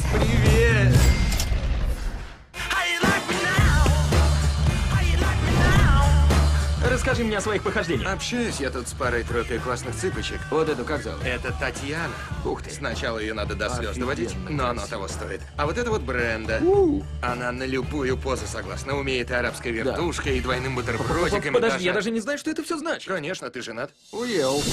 Привет! Расскажи мне о своих похождениях. Общаюсь я тут с парой-тройкой классных цыпочек. Вот эту как зовут? Это Татьяна. Ух ты. Сначала ее надо до слез Офигенно доводить, но оно красиво. того стоит. А вот это вот Бренда. Она на любую позу согласна. Умеет и арабской вертушкой, и двойным бутербродиком. и Подожди, я даже не знаю, что это все значит. Конечно, ты женат. Уел.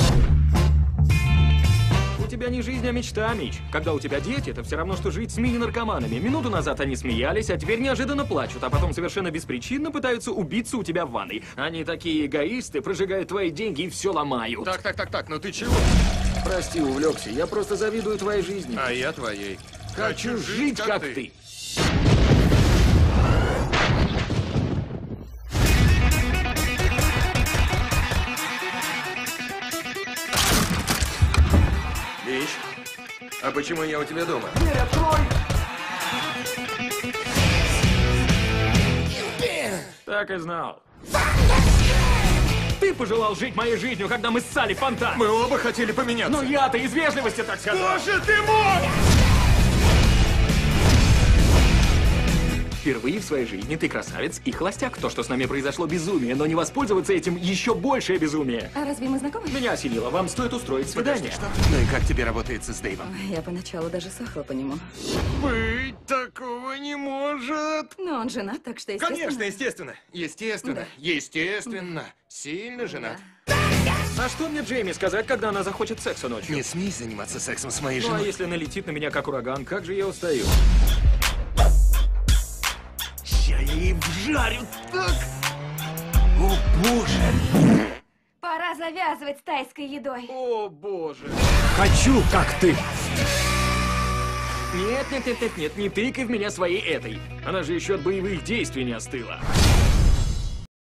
У тебя не жизнь, а мечта, Мич. Когда у тебя дети, это все равно, что жить с мини-наркоманами. Минуту назад они смеялись, а теперь неожиданно плачут, а потом совершенно беспричинно пытаются убиться у тебя в ванной. Они такие эгоисты, прожигают твои деньги и все ломают. Так, ну ты чего? Прости, увлекся. Я просто завидую твоей жизни. А я твоей. Хочу жить, как ты. Вещь? А почему я у тебя дома? Дверь открой! Так и знал. Ты пожелал жить моей жизнью, когда мы ссали в фонтан. Мы оба хотели поменяться. Но я-то из вежливости так сказал. Боже ты мой! Впервые в своей жизни ты красавец и холостяк. То, что с нами произошло, безумие, но не воспользоваться этим еще большее безумие. А разве мы знакомы? Меня осенило, вам стоит устроить свидание. Подожди, что? Ну и как тебе работается с Дэйвом? Ой, я поначалу даже сохла по нему. Быть такого не может. Но он женат, так что естественно. Конечно, естественно. Естественно. Сильно женат. А что мне Джейми сказать, когда она захочет секса ночью? Не смей заниматься сексом с моей Ну а женой. если налетит на меня как ураган, как же я устаю? Я ей вжарю так! О, боже! Пора завязывать с тайской едой. О, боже. Хочу, как ты. Нет, не тыкай в меня своей этой. Она же еще от боевых действий не остыла.